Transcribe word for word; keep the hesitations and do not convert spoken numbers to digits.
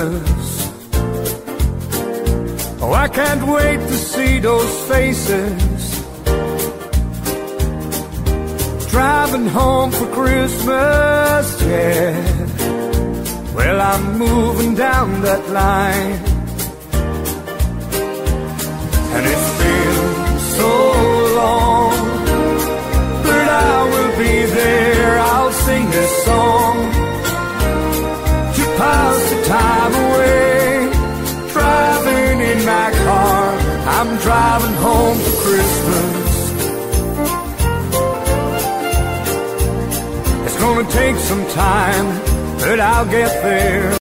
Christmas. Oh, I can't wait to see those faces. Driving home for Christmas, yeah. Well, I'm moving down that line, and it's been so long, but I will be there. I'll sing this song to pass the time away. Driving in my car, I'm driving home for Christmas. It's gonna take some time, but I'll get there.